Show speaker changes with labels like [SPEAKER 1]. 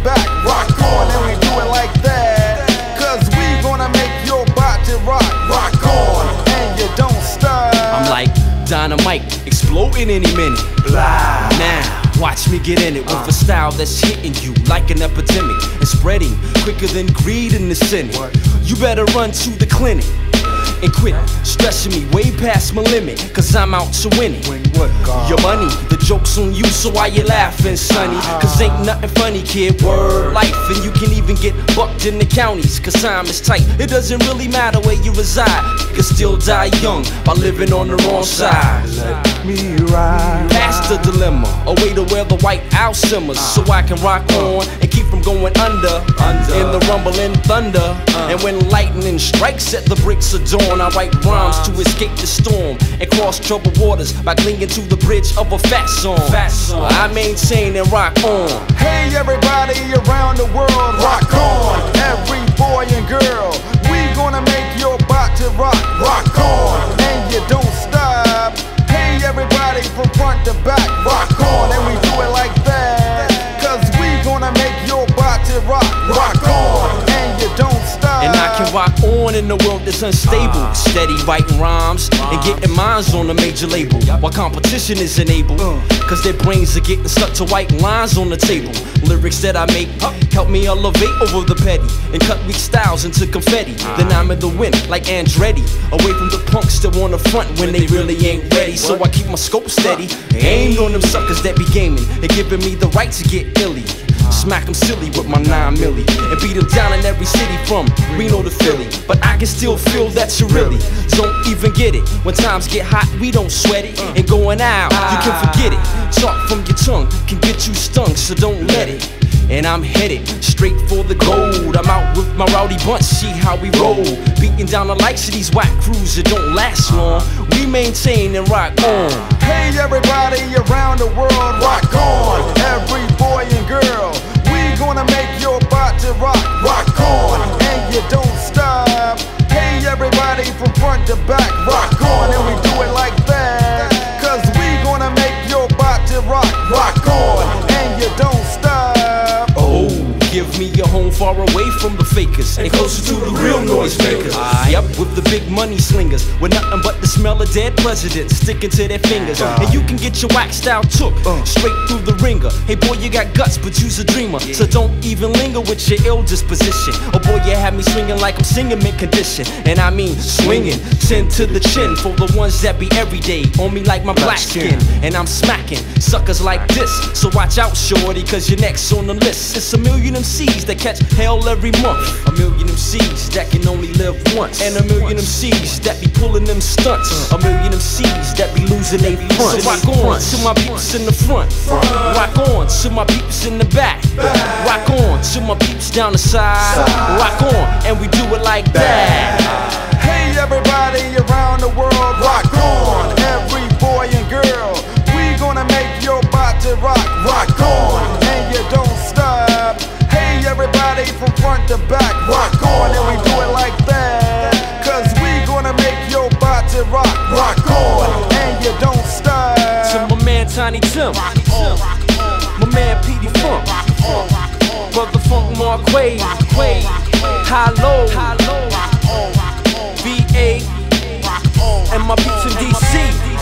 [SPEAKER 1] back, rock on, and we do it like that. Cause we gonna make your body rock, rock on, and you don't stop.
[SPEAKER 2] I'm like dynamite, exploding any minute.
[SPEAKER 1] Blah.
[SPEAKER 2] Now, watch me get in it with a style that's hitting you like an epidemic and spreading quicker than greed in the Senate. You better run to the clinic and quit stressing me way past my limit, cause I'm out to win it. Your money, the joke's on you, so why you laughing, sonny? Cause ain't nothing funny, kid, word life. And you can even get bucked in the counties, cause time is tight. It doesn't really matter where you reside. You can still die young by living on the wrong side.
[SPEAKER 1] Let me ride.
[SPEAKER 2] Past the dilemma, a way to where the white owl simmers, so I can rock on and keep from going under in the rumbling thunder. And when lightning strikes at the breaks of dawn, I write rhymes to escape the storm and cross troubled waters by clinging to the bridge of a fat song. I maintain and rock on.
[SPEAKER 1] Hey everybody around the world, rock on. Every boy and girl, we gonna make your body rock, rock on, and you don't stop. Hey everybody from front to back, rock on, and we do it like that. Cause we gonna make your body rock, rock on, and you don't stop.
[SPEAKER 2] And I can rock on in the world that's unstable, steady writing rhymes and getting mines on a major label, while competition is enabled, cause their brains are getting stuck to white lines on the table. Lyrics that I make help me elevate over the petty and cut weak styles into confetti. Then I'm in the wind like Andretti, away from the punks that wanna front when they really ain't ready. So I keep my scope steady, aimed on them suckers that be gaming and giving me the right to get illy. Smack them silly with my 9 milli and beat them down in every city from Reno to Philly. But I can still feel that you really don't even get it. When times get hot, we don't sweat it. And going out, you can forget it. Talk from your tongue can get you stung, so don't let it. And I'm headed straight for the gold. I'm out with my rowdy bunch, see how we roll. Beating down the lights of these whack crews that don't last long. We maintain and rock on.
[SPEAKER 1] Hey everybody around the world, rock on. Every boy and girl, we gonna make your body rock, rock on, and you don't stop. Hey everybody from front to back, rock on, and we do it like that. Cause we gonna make your body rock, rock on, and you don't stop.
[SPEAKER 2] Oh, give me a home far away from the fakers and closer to the real noise makers. Yep, with the big money slingers, with nothing but the smell of dead presidents sticking to their fingers. And you can get your wax style took straight through the ringer. Hey boy, you got guts, but you's a dreamer, so don't even linger with your ill disposition. Oh boy, you have me swinging like I'm singing mint condition, and I mean swinging 10 to the chin for the ones that be everyday on me like my black skin. And I'm smacking suckers like this, so watch out, shorty, cause your neck's on the list. It's a million MCs that catch hell every month, a million MCs that can only live once, and a million MCs that be pulling them stunts, a million MCs that be losing they front. So rock on to my peeps in the front, rock on to my peeps in the back, rock on to my peeps down the side, rock on, and we do it like that.
[SPEAKER 1] Hey everybody around the world, rock on. Every boy and girl, we gonna make your body rock, rock on, and you don't stop. Hey everybody from front to back, rock on, and we do it like that. Cause we gonna make your body rock, rock on, and you don't stop.
[SPEAKER 2] To my man Tiny Tim, my man Petey Funk, Brother Funk Marquay, High Low, VA, and my peeps in DC.